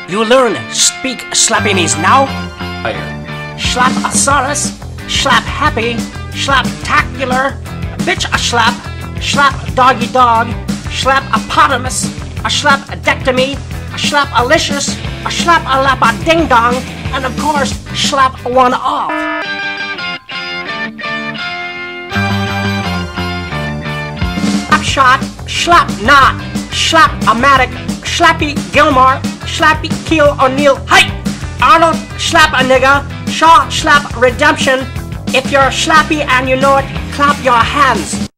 You learn speak Schlapanese now? Schlapasaurus, Schlap happy, Schlaptacular, bitch a slap, Schlap doggy dog, Schlapopotamus, a Schlapdectomy, a Schlapalicious, a Schlapalapa ding dong, and of course, Schlap one off. Slapshot, Slapknot, Slap-O-Matic, Slappy Gilmore, Slappy Keel O'Neal, hey! Arnold Slap-A-Nigga, Shaw Slap Redemption. If you're slappy and you know it, clap your hands.